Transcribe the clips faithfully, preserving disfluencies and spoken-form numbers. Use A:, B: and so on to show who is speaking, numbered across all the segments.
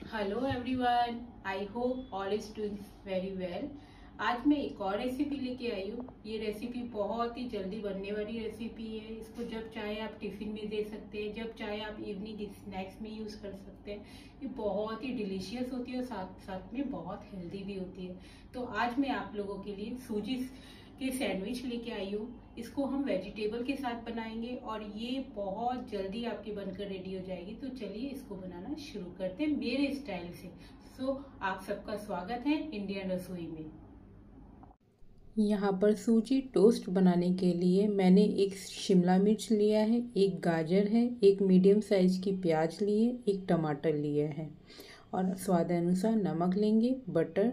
A: Hello everyone, I hope all is doing very well. आज मैं एक और रेसिपी लेके आई हूँ। ये रेसिपी बहुत ही जल्दी बनने वाली रेसिपी है। इसको जब चाहे आप टिफिन में दे सकते हैं, जब चाहे आप इवनिंग स्नैक्स में यूज कर सकते हैं। ये बहुत ही डिलीशियस होती है और साथ साथ में बहुत हेल्दी भी होती है। तो आज मैं आप लोगों के लिए सूजी के सैंडविच लेके आई हूँ। इसको हम वेजिटेबल के साथ बनाएंगे और ये बहुत जल्दी आपकी बनकर रेडी हो जाएगी। तो चलिए इसको बनाना शुरू करते हैं मेरे स्टाइल से। सो आप सबका स्वागत है इंडियन रसोई में।
B: यहाँ पर सूजी टोस्ट बनाने के लिए मैंने एक शिमला मिर्च लिया है, एक गाजर है, एक मीडियम साइज की प्याज ली है, एक टमाटर लिया है और स्वादानुसार नमक लेंगे, बटर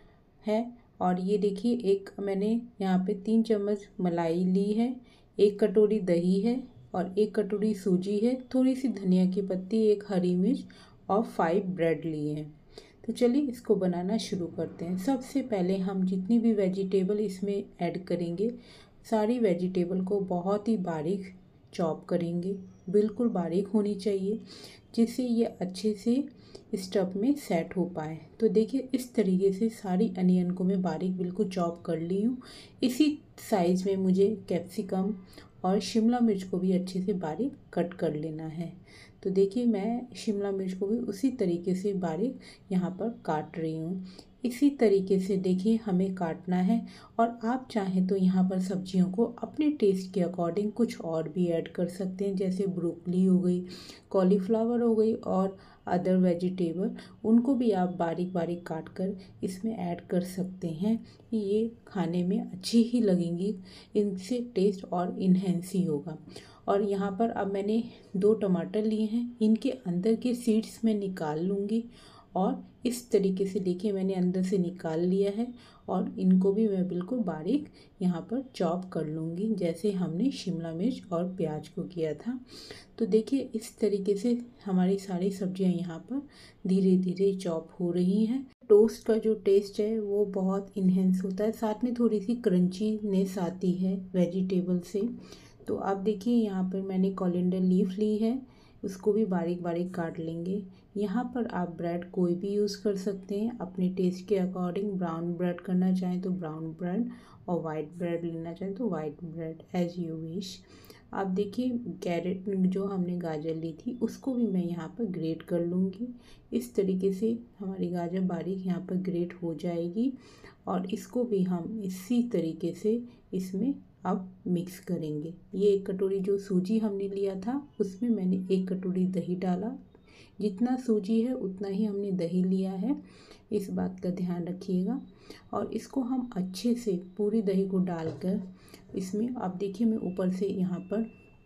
B: है। और ये देखिए, एक मैंने यहाँ पे तीन चम्मच मलाई ली है, एक कटोरी दही है और एक कटोरी सूजी है, थोड़ी सी धनिया की पत्ती, एक हरी मिर्च और फाइव ब्रेड लिए हैं। तो चलिए इसको बनाना शुरू करते हैं। सबसे पहले हम जितनी भी वेजिटेबल इसमें ऐड करेंगे, सारी वेजिटेबल को बहुत ही बारीक चॉप करेंगे। बिल्कुल बारीक होनी चाहिए जिससे ये अच्छे से स्टफ में सेट हो पाए। तो देखिए इस तरीके से सारी अनियन को मैं बारीक बिल्कुल चॉप कर ली हूँ। इसी साइज़ में मुझे कैप्सिकम और शिमला मिर्च को भी अच्छे से बारीक कट कर लेना है। तो देखिए मैं शिमला मिर्च को भी उसी तरीके से बारीक यहाँ पर काट रही हूँ। इसी तरीके से देखिए हमें काटना है। और आप चाहें तो यहाँ पर सब्जियों को अपने टेस्ट के अकॉर्डिंग कुछ और भी ऐड कर सकते हैं, जैसे ब्रोकली हो गई, कॉलीफ्लावर हो गई और अदर वेजिटेबल, उनको भी आप बारीक बारीक काट कर इसमें ऐड कर सकते हैं। ये खाने में अच्छी ही लगेंगी, इनसे टेस्ट और इन्हेंस ही होगा। और यहाँ पर अब मैंने दो टमाटर लिए हैं, इनके अंदर के सीड्स मैं निकाल लूँगी और इस तरीके से देखिए मैंने अंदर से निकाल लिया है। और इनको भी मैं बिल्कुल बारीक यहाँ पर चॉप कर लूँगी, जैसे हमने शिमला मिर्च और प्याज को किया था। तो देखिए इस तरीके से हमारी सारी सब्जियाँ यहाँ पर धीरे धीरे चॉप हो रही हैं। टोस्ट का जो टेस्ट है वो बहुत इन्हेंस होता है, साथ में थोड़ी सी क्रंचीनेस आती है वेजिटेबल से। तो आप देखिए यहाँ पर मैंने कोरिएंडर लीफ ली है, उसको भी बारीक बारीक काट लेंगे। यहाँ पर आप ब्रेड कोई भी यूज़ कर सकते हैं अपने टेस्ट के अकॉर्डिंग। ब्राउन ब्रेड करना चाहें तो ब्राउन ब्रेड और वाइट ब्रेड लेना चाहें तो white bread, as you wish. आप देखिए कैरेट जो हमने गाजर ली थी उसको भी मैं यहाँ पर ग्रेट कर लूँगी। इस तरीके से हमारी गाजर बारीक यहाँ पर ग्रेट हो जाएगी और इसको भी हम इसी तरीके से इसमें अब मिक्स करेंगे। ये एक कटोरी जो सूजी हमने लिया था उसमें मैंने एक कटोरी दही डाला। जितना सूजी है उतना ही हमने दही लिया है, इस बात का ध्यान रखिएगा। और इसको हम अच्छे से पूरी दही को डालकर इसमें, आप देखिए मैं ऊपर से यहाँ पर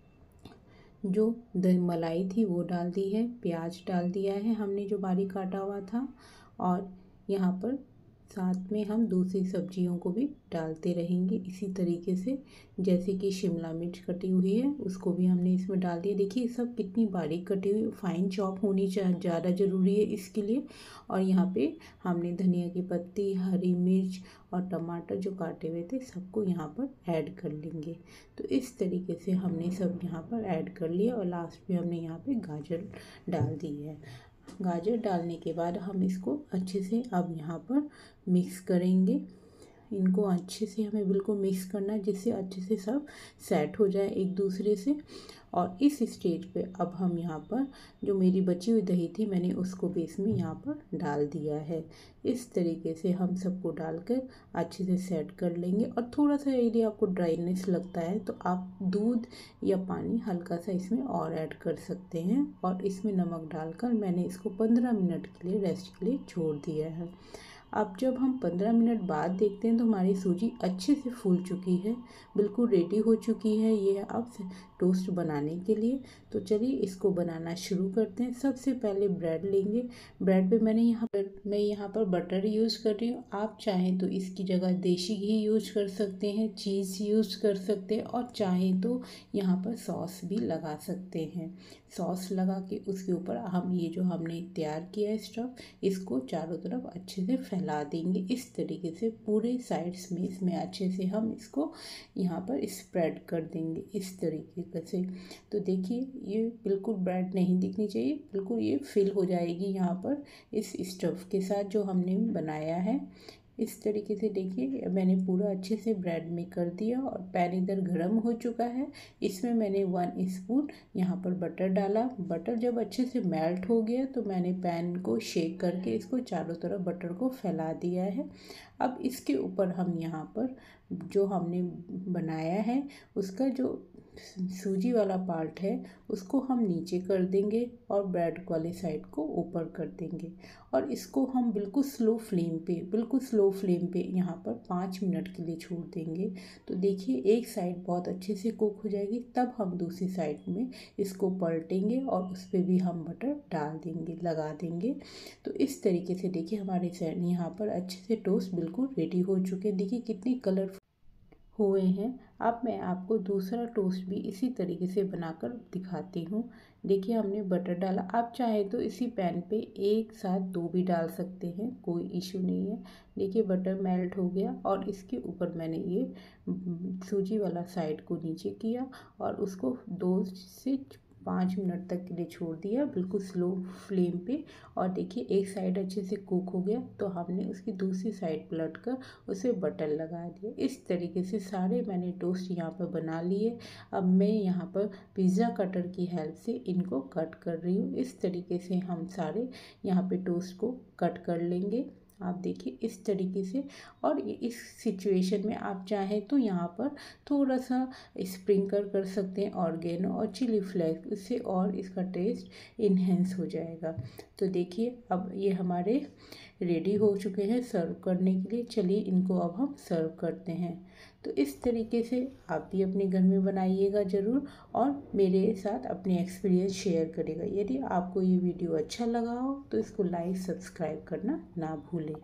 B: जो दही मलाई थी वो डाल दी है, प्याज डाल दिया है हमने जो बारीक काटा हुआ था। और यहाँ पर साथ में हम दूसरी सब्जियों को भी डालते रहेंगे इसी तरीके से, जैसे कि शिमला मिर्च कटी हुई है उसको भी हमने इसमें डाल दिया। देखिए सब कितनी बारीक कटी हुई, फाइन चॉप होनी ज़्यादा ज़रूरी है इसके लिए। और यहाँ पे हमने धनिया की पत्ती, हरी मिर्च और टमाटर जो काटे हुए थे सबको यहाँ पर ऐड कर लेंगे। तो इस तरीके से हमने सब यहाँ पर ऐड कर लिया और लास्ट में हमने यहाँ पे गाजर डाल दी है। गाजर डालने के बाद हम इसको अच्छे से अब यहाँ पर मिक्स करेंगे। इनको अच्छे से हमें बिल्कुल मिक्स करना है जिससे अच्छे से सब सेट हो जाए एक दूसरे से। और इस स्टेज पे अब हम यहाँ पर जो मेरी बची हुई दही थी मैंने उसको भी इसमें यहाँ पर डाल दिया है। इस तरीके से हम सबको डालकर अच्छे से सेट कर लेंगे। और थोड़ा सा यदि आपको ड्राइनेस लगता है तो आप दूध या पानी हल्का सा इसमें और ऐड कर सकते हैं। और इसमें नमक डालकर मैंने इसको पंद्रह मिनट के लिए रेस्ट के लिए छोड़ दिया है। अब जब हम पंद्रह मिनट बाद देखते हैं तो हमारी सूजी अच्छे से फूल चुकी है, बिल्कुल रेडी हो चुकी है ये अब टोस्ट बनाने के लिए। तो चलिए इसको बनाना शुरू करते हैं। सबसे पहले ब्रेड लेंगे। ब्रेड पे मैंने यहाँ पर मैं यहाँ पर बटर यूज़ कर रही हूँ। आप चाहें तो इसकी जगह देसी घी यूज़ कर सकते हैं, चीज़ यूज़ कर सकते हैं और चाहें तो यहाँ पर सॉस भी लगा सकते हैं। सॉस लगा के उसके ऊपर हम ये जो हमने तैयार किया है स्टफ़, इसको चारों तरफ अच्छे से फैला देंगे। इस तरीके से पूरे साइड्स में इसमें अच्छे से हम इसको यहाँ पर स्प्रेड कर देंगे इस तरीके से। तो देखिए ये बिल्कुल ब्रेड नहीं दिखनी चाहिए, बिल्कुल ये फिल हो जाएगी यहाँ पर इस स्टफ़ के साथ जो हमने बनाया है। इस तरीके से देखिए मैंने पूरा अच्छे से ब्रेड में कर दिया और पैन इधर गर्म हो चुका है। इसमें मैंने वन स्पून यहाँ पर बटर डाला। बटर जब अच्छे से मेल्ट हो गया तो मैंने पैन को शेक करके इसको चारों तरफ बटर को फैला दिया है। अब इसके ऊपर हम यहाँ पर जो हमने बनाया है उसका जो सूजी वाला पार्ट है उसको हम नीचे कर देंगे और ब्रेड वाले साइड को ऊपर कर देंगे और इसको हम बिल्कुल स्लो फ्लेम पे बिल्कुल स्लो फ्लेम पे यहाँ पर पाँच मिनट के लिए छोड़ देंगे। तो देखिए एक साइड बहुत अच्छे से कुक हो जाएगी, तब हम दूसरी साइड में इसको पलटेंगे और उस पर भी हम बटर डाल देंगे, लगा देंगे। तो इस तरीके से देखिए हमारे साइड यहाँ पर अच्छे से टोस्ट बिल्कुल रेडी हो चुके हैं। देखिए कितनी कलरफुल हुए हैं। अब मैं आपको दूसरा टोस्ट भी इसी तरीके से बनाकर दिखाती हूँ। देखिए हमने बटर डाला, आप चाहे तो इसी पैन पे एक साथ दो भी डाल सकते हैं, कोई इशू नहीं है। देखिए बटर मेल्ट हो गया और इसके ऊपर मैंने ये सूजी वाला साइड को नीचे किया और उसको दो से पाँच मिनट तक के लिए छोड़ दिया बिल्कुल स्लो फ्लेम पे। और देखिए एक साइड अच्छे से कुक हो गया तो हमने उसकी दूसरी साइड पलट कर उसे बटर लगा दिया। इस तरीके से सारे मैंने टोस्ट यहाँ पर बना लिए। अब मैं यहाँ पर पिज़्ज़ा कटर की हेल्प से इनको कट कर रही हूँ। इस तरीके से हम सारे यहाँ पे टोस्ट को कट कर लेंगे। आप देखिए इस तरीके से। और इस सिचुएशन में आप चाहें तो यहाँ पर थोड़ा सा स्प्रिंकल कर सकते हैं ऑर्गेनो और चिली फ्लेक्स, इससे और इसका टेस्ट इन्हेंस हो जाएगा। तो देखिए अब ये हमारे रेडी हो चुके हैं सर्व करने के लिए। चलिए इनको अब हम सर्व करते हैं। तो इस तरीके से आप भी अपने घर में बनाइएगा ज़रूर और मेरे साथ अपने एक्सपीरियंस शेयर करेगा। यदि आपको ये वीडियो अच्छा लगा हो तो इसको लाइक सब्सक्राइब करना ना भूलें।